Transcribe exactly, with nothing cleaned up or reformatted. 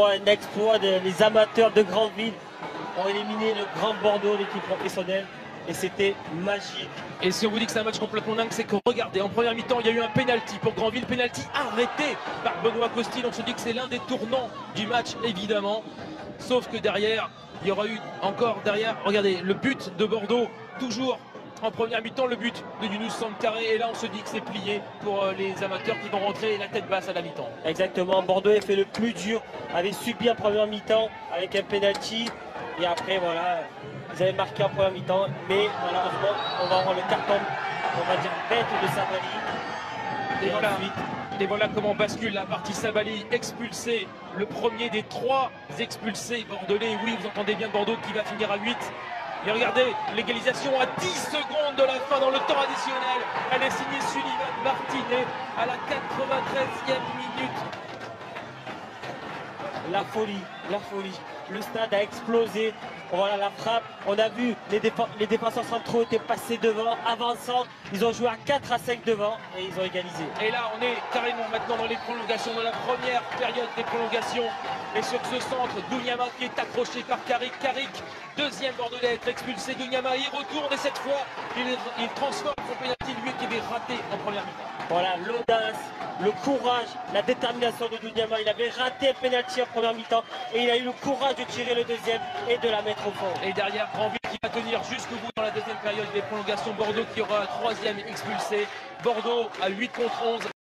exploit, un exploit. De, les amateurs de Grandville ont éliminé le Grand Bordeaux, l'équipe professionnelle. Et c'était magique. Et si on vous dit que c'est un match complètement dingue, c'est que regardez, en première mi-temps, il y a eu un penalty pour Grandville, penalty arrêté par Benoît Costil. On se dit que c'est l'un des tournants du match, évidemment. Sauf que derrière, il y aura eu encore derrière, regardez, le but de Bordeaux, toujours en première mi-temps, le but de Younous Sankaré. Et là, on se dit que c'est plié pour les amateurs qui vont rentrer la tête basse à la mi-temps. Exactement, Bordeaux a fait le plus dur, avait subi en première mi-temps avec un penalty. Et après, voilà, ils avaient marqué en première mi-temps, mais malheureusement, on va avoir le carton, on va dire, bête de Sabali. Et, et, voilà. Ensuite... et voilà comment bascule la partie. Sabali expulsé, le premier des trois expulsés bordelais. Oui, vous entendez bien Bordeaux qui va finir à huit. Et regardez, l'égalisation à dix secondes de la fin dans le temps additionnel. Elle est signée Sullivan Martinet à la quatre-vingt-treizième minute. La folie, la folie. Le stade a explosé. Voilà la frappe. On a vu les, déf les défenseurs centraux étaient passés devant, avançant. Ils ont joué à quatre à cinq devant et ils ont égalisé. Et là, on est carrément maintenant dans les prolongations, dans la première période des prolongations. Et sur ce centre, Dougnama qui est accroché par Karik. Karik, deuxième bordelais à être expulsé. Dougnama, il retourne et cette fois, il, il transforme son pénalty, lui qui avait raté en première mi-temps. Voilà l'audace, le courage, la détermination de Dougnama. Il avait raté un pénalty en première mi-temps et il a eu le courage de tirer le deuxième et de la mettre au fond. Et derrière, Grandville qui va tenir jusqu'au bout dans la deuxième période des prolongations. Bordeaux qui aura un troisième expulsé. Bordeaux à huit contre onze.